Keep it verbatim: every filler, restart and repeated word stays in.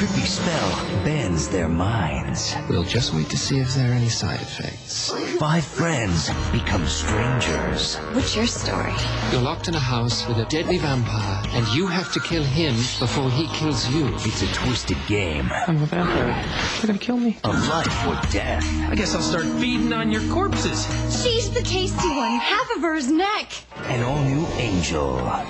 trippy spell bends their minds. We'll just wait to see if there are any side effects. Five friends become strangers. What's your story? You're locked in a house with a deadly vampire, and you have to kill him before he kills you. It's a twisted game I'm a vampire. They're gonna kill me. of life or death. I guess I'll start feeding on your corpses. She's the tasty one. Half of her is neck. An all-new Angel.